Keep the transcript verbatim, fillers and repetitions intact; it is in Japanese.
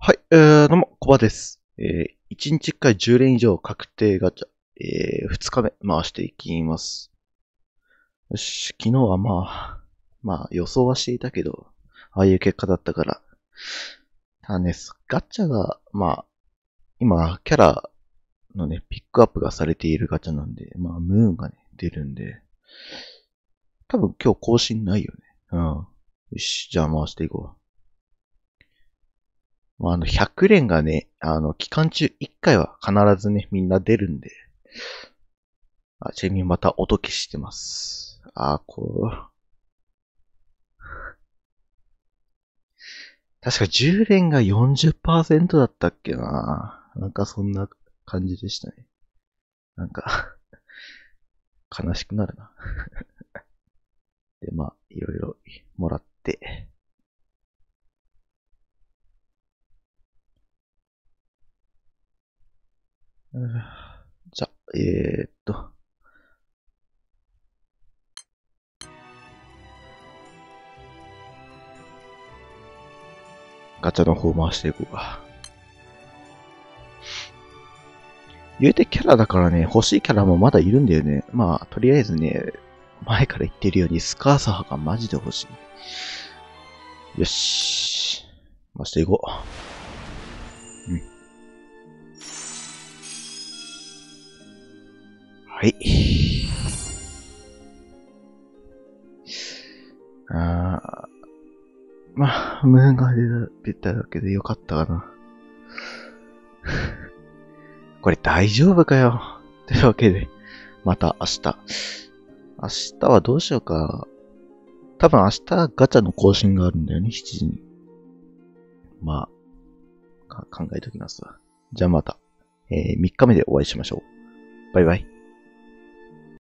はい、えー、どうも、コバです。えー、いちにちいっかいじゅう連以上確定ガチャ、えー、ふつかめ回していきます。よし、昨日はまあ、まあ予想はしていたけど、ああいう結果だったから。ただね、ガチャが、まあ、今、キャラのね、ピックアップがされているガチャなんで、まあ、ムーンがね、出るんで、多分今日更新ないよね。うん。よし、じゃあ回していこう。まあ、あの、ひゃく連がね、あの、期間中いっかいは必ずね、みんな出るんで、あ、ちなみにまた音消してます。あ、こう。確かじゅう連がよんじゅっパーセントだったっけな。なんかそんな感じでしたね。なんか悲しくなるな。で、まあ、いろいろもらって。じゃあ、えー、っと。ガチャの方回していこうか。言うてキャラだからね、欲しいキャラもまだいるんだよね。まあ、とりあえずね、前から言ってるようにスカーサハがマジで欲しい。よし。回していこう。うん。はい。あー、まあ、ムーンが出ただけでよかったかな。これ大丈夫かよ。というわけで、また明日。明日はどうしようか。多分明日ガチャの更新があるんだよね、しちじに。まあ、考えときますわ。じゃあまた、えー、みっかめでお会いしましょう。バイバイ。